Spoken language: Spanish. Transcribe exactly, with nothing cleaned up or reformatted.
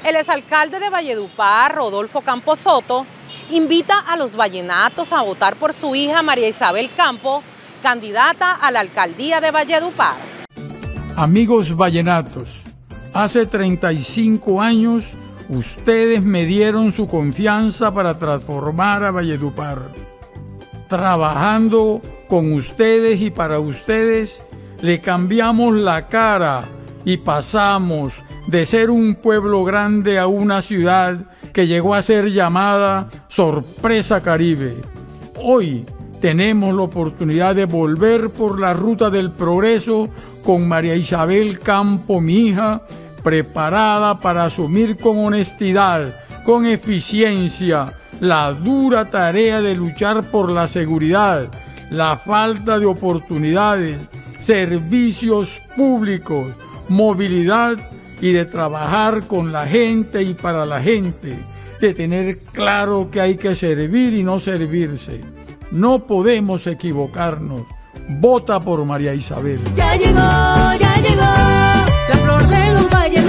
El exalcalde de Valledupar, Rodolfo Campos Soto, invita a los vallenatos a votar por su hija María Isabel Campo, candidata a la alcaldía de Valledupar. Amigos vallenatos, hace treinta y cinco años ustedes me dieron su confianza para transformar a Valledupar. Trabajando con ustedes y para ustedes, le cambiamos la cara y pasamos de ser un pueblo grande a una ciudad que llegó a ser llamada Sorpresa Caribe. Hoy tenemos la oportunidad de volver por la ruta del progreso con María Isabel Campo, mi hija, preparada para asumir con honestidad, con eficiencia, la dura tarea de luchar por la seguridad, la falta de oportunidades, servicios públicos, movilidad y de trabajar con la gente y para la gente, de tener claro que hay que servir y no servirse. No podemos equivocarnos. Vota por María Isabel. Ya llegó, ya llegó, la flor de los valles.